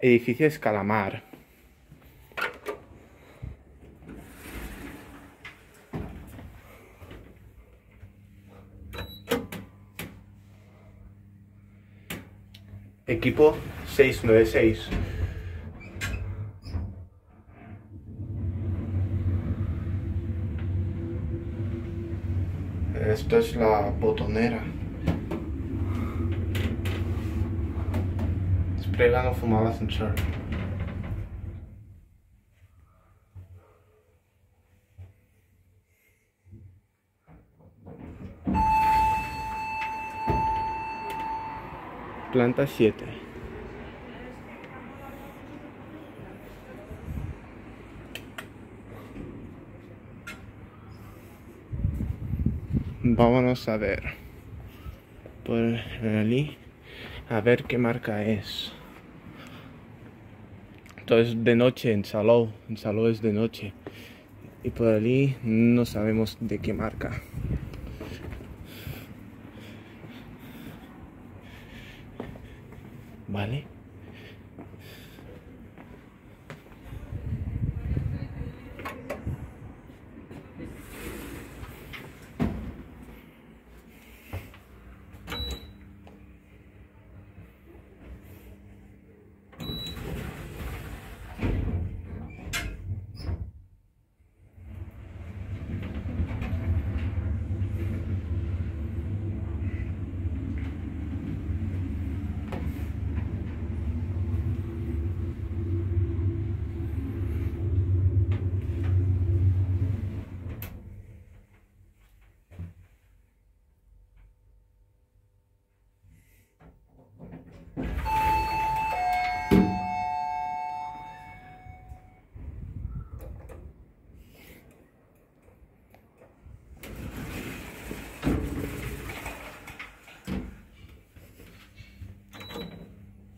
edificio Scala Mar. Equipo 696. Esto es la botonera. Sprega no fumar al ascensor. Planta 7. Vámonos a ver por allí, a ver qué marca es. Todo es de noche en Salou. En Salou es de noche. Y por allí no sabemos de qué marca. ¿Vale?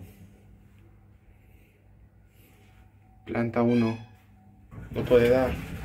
Planta 1. No puede dar.